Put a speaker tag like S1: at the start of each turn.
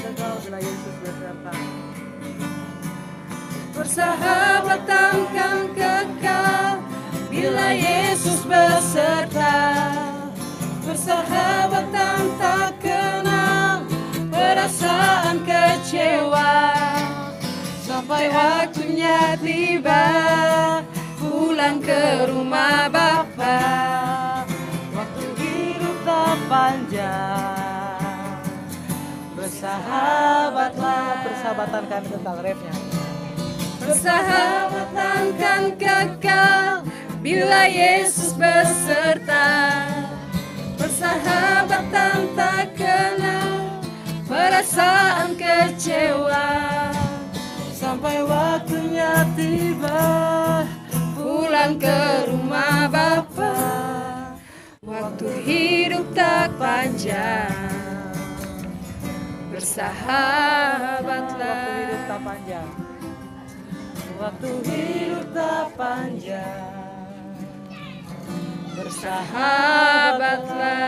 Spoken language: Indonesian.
S1: kekal bila Yesus beserta.
S2: Persahabatan kan kekal bila Yesus beserta. Persahabatan tak kenal perasaan kecewa. Sampai waktunya tiba pulang ke rumah Bapa.
S1: Waktu hidup tak panjang, bersahabatlah. Persahabatan kan kekal, refnya.
S2: Persahabatan kan kekal bila Yesus beserta. Persahabatan tak kenal perasaan kecewa.
S1: Sampai waktunya tiba
S2: Pulang ke rumah Bapa. Waktu hidup tak panjang, bersahabatlah.
S1: Waktu hidup tak panjang, waktu hidup tak panjang,
S2: Bersahabatlah.